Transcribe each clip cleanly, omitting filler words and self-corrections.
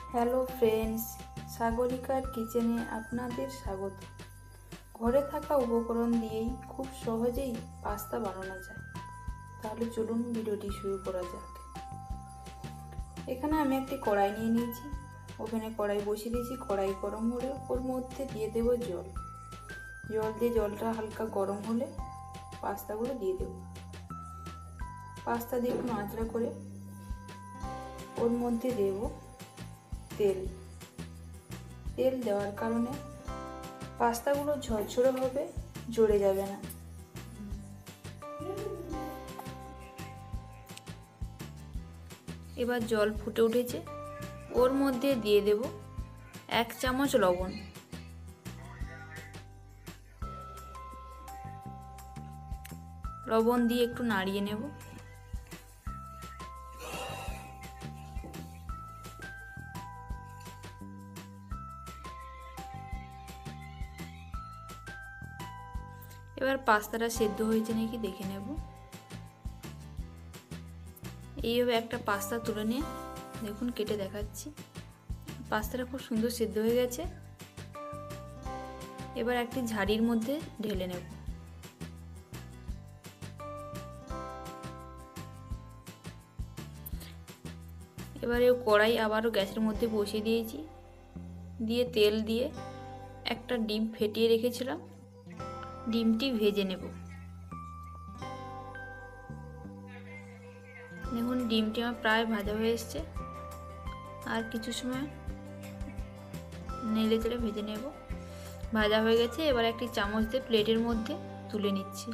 Hello friends, সাগরিকার কিচেনে আপনাদের স্বাগত। ঘরে থাকা উপকরণ দিয়েই খুব সহজেই পাস্তা বানানো যায়। তাহলে চলুন ভিডিওটি শুরু করা যাক। এখানে আমি একটি কড়াই নিয়ে নিয়েছি। ওভেনে কড়াই বসিয়ে দিয়েছি। কড়াই গরম হলে ওর মধ্যে দিয়ে দেবো জল। জলটা হালকা গরম হলে পাস্তাগুলো দিয়ে দেব। পাস্তা দিয়ে একটু নাড়াচাড়া করে ওর মধ্যে দেব তেল দেওয়ার কারণে পাস্তাগুলো ঝরঝরে হবে, জ্বরে যাবে না। এবার জল ফুটে উঠেছে, ওর মধ্যে দিয়ে দেব 1 চামচ লবণ। লবণ দিয়ে একটু নাড়িয়ে নেব। এবার পাস্তাটা সেদ্ধ হয়েছে নাকি দেখে নেব। এইভাবে একটা পাস্তা তুলে নিয়ে দেখুন কেটে দেখাচ্ছি। পাস্তাটা খুব সুন্দর সেদ্ধ হয়ে গেছে। এবার একটি ঝাড়ির মধ্যে ঢেলে নেব। এবারে কড়াই আবারও গ্যাসের মধ্যে বসিয়ে দিয়েছি। তেল দিয়ে একটা ডিম ফেটিয়ে রেখেছিলাম, ডিমটি ভেজে নেব। দেখুন ডিমটি আমার প্রায় ভাজা হয়ে এসছে। আর কিছু সময় নেড়ে চেড়ে ভেজে নেব। ভাজা হয়ে গেছে। এবার একটি চামচ দিয়ে প্লেটের মধ্যে তুলে নিচ্ছি।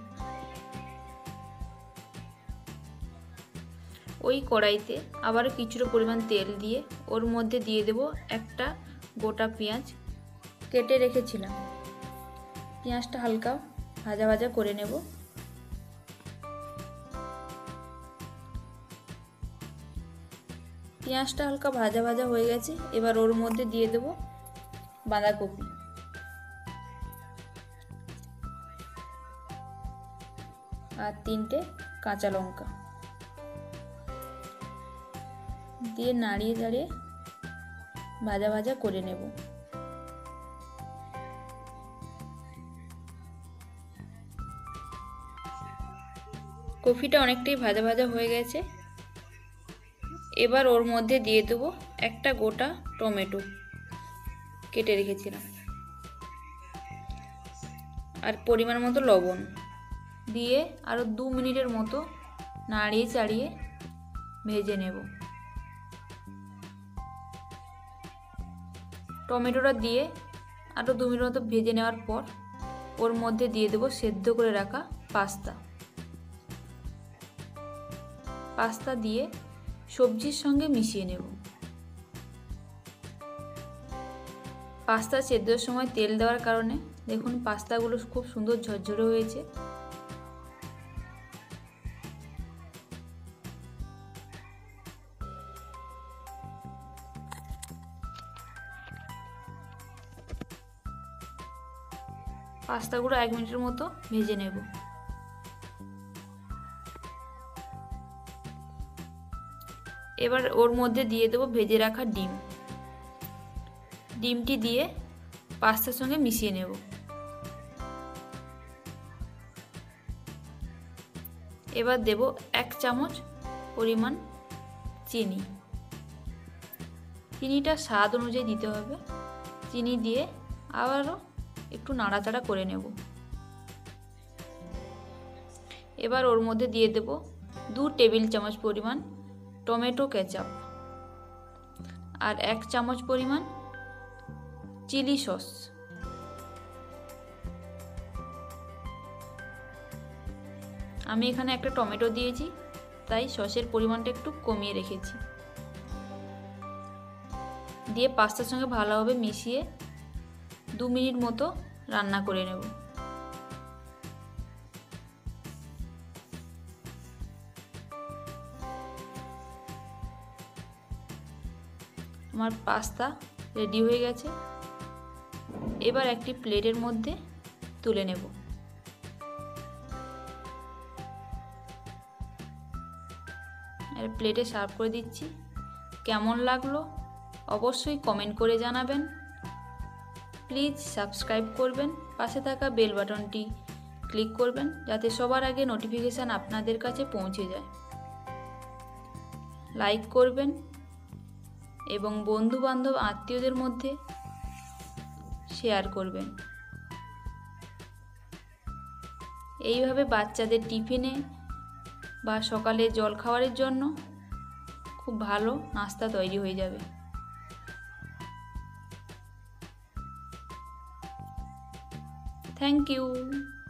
ওই কড়াইতে আবারও কিছুটা পরিমাণ তেল দিয়ে ওর মধ্যে দিয়ে দেব একটা গোটা পেঁয়াজ কেটে রেখেছিলাম। পেঁয়াজটা হালকা ভাজা ভাজা করে নেব। পেঁয়াজটা হালকা ভাজা ভাজা হয়ে গেছে। এবার ওর মধ্যে দিয়ে দেব বাঁধাকপি আর 3টে কাঁচা লঙ্কা দিয়ে নাড়িয়ে চাড়িয়ে ভাজা ভাজা করে নেব। কপিটা অনেকটাই ভাজা ভাজা হয়ে গেছে। এবার ওর মধ্যে দিয়ে দেবো একটা গোটা টমেটো কেটে রেখেছিলাম আর পরিমাণ মতো লবণ দিয়ে আরও 2 মিনিটের মতো নাড়িয়ে চাড়িয়ে ভেজে নেব। টমেটোটা দিয়ে আরও 2 মিনিট মতো ভেজে নেওয়ার পর ওর মধ্যে দিয়ে দেবো সেদ্ধ করে রাখা পাস্তা দিয়ে সবজির সঙ্গে মিশিয়ে নেব। পাস্তা সেদ্ধর সময় তেল দেওয়ার কারণে দেখুন পাস্তাগুলো খুব সুন্দর ঝরঝরে হয়েছে। পাস্তাগুলো 1 মিনিটের মতো ভেজে নেব। এবার ওর মধ্যে দিয়ে দেবো ভেজে রাখা ডিমটি দিয়ে পাস্তার সঙ্গে মিশিয়ে নেব। এবার দেব 1 চামচ পরিমাণ চিনিটা স্বাদ অনুযায়ী দিতে হবে। চিনি দিয়ে আবারও একটু নাড়াচাড়া করে নেব। এবার ওর মধ্যে দিয়ে দেব 2 টেবিল চামচ পরিমাণ টমেটো কেচাপ আর 1 চামচ পরিমাণ চিলি সস। আমি এখানে একটা টমেটো দিয়েছি, তাই সসের পরিমাণটা একটু কমিয়ে রেখেছি। দিয়ে পাস্তার সঙ্গে ভালোভাবে মিশিয়ে 2 মিনিট মতো রান্না করে নেব। আমার পাস্তা রেডি হয়ে গেছে। এবার একটি প্লেটের মধ্যে তুলে নেব। আর প্লেটে সার্ভ করে দিচ্ছি। কেমন লাগলো অবশ্যই কমেন্ট করে জানাবেন। প্লিজ সাবস্ক্রাইব করবেন, পাশে থাকা বেল বাটনটি ক্লিক করবেন যাতে সবার আগে নোটিফিকেশান আপনাদের কাছে পৌঁছে যায়। লাইক করবেন এবং বন্ধু-বান্ধব আত্মীয়দের মধ্যে শেয়ার করবেন। এইভাবে বাচ্চাদের টিফিনে বা সকালে জলখাবারের জন্য খুব ভালো নাস্তা তৈরি হয়ে যাবে। Thank you.